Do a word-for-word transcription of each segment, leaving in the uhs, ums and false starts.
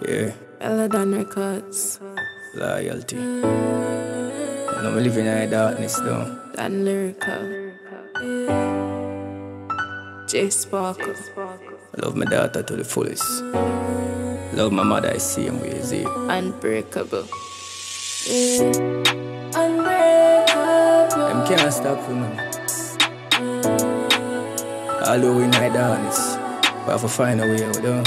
Yeah. Mellow Records. Loyalty. You know, me living in the darkness though. Dan Lyrikal. J Sparkle. I love my daughter to the fullest. Love my mother the same way as it. Unbreakable. Unbreakable. Them can't stop for me. Although we in the darkness, we have to find a way out though.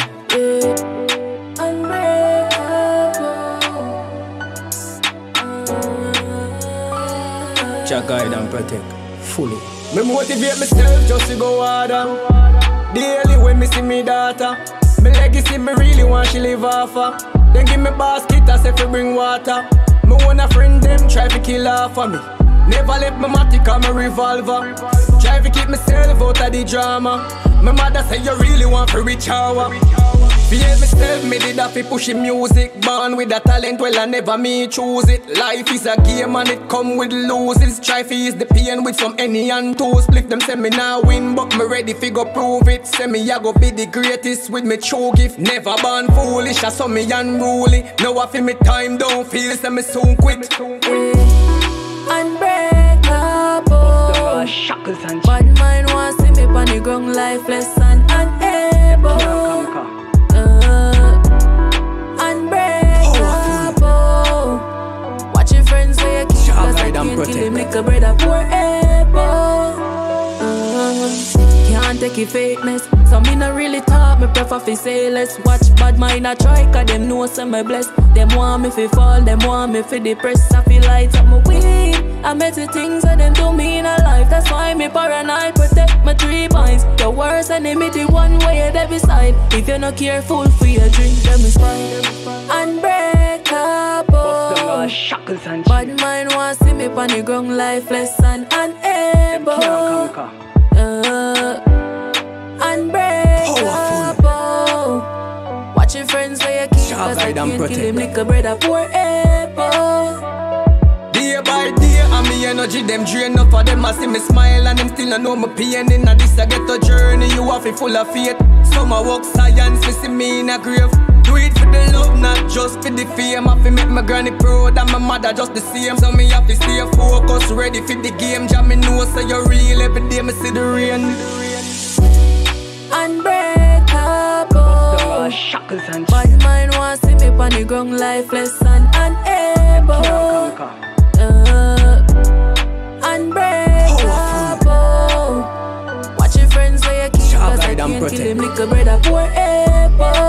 Jah guide and protect fully. Me motivate myself just to go harder. Daily when me see me daughter, me legacy me really want she live off her. Then give me basket as if we bring water. Me want a friend them try to kill off of me. Never left my matic or my revolver. Try to keep myself out of the drama. My mother say you really want to reach hour. Feel myself, me did have to push the music. Born with a talent, well I never me choose it. Life is a game and it come with losses. Try to ease the pain with some any and two split. Them say me now win, but me ready fi go prove it. Say me I go be the greatest with me true gift. Never born foolish, I saw me unruly. Now I feel me time don't feel, say me soon quit. Unbreakable. Bad mind want see me pon the ground lifeless and unable. Kill him like a brother forever. uh, Can't take it fakeness, so me not really talk, me prefer fi say less. Watch bad mind a try, cause them know say me blessed. Them want me fi fall, them want me fi depress. I feel light up my weed, I met the things that them do me in a life. That's why me paranoid, protect my three points. The worst enemy, the one way they beside. If you're not careful for your drink, them is fine. Unbreakable. Bad mind want see me pon the ground lifeless and unable. uh, Unbreakable. Watch your friends where you keep, cause I can't kill him like a brother forever. Day by day, and me energy them drain up for them. I see me smile and them still not know my pain. In a this I get a journey, you have it full of faith. Some I walk science, we see me in a grave. Do it for the love, not just for the fame. I fi make my granny proud and my mother just the same. So me have to stay focused, ready for the game. Jah me know say you're real, every day me see the rain. Unbreakable. Bad mind want see me pon the ground lifeless and unable. uh, Unbreakable. Watch your friends where you keep, cause I can't kill him like a brother forever.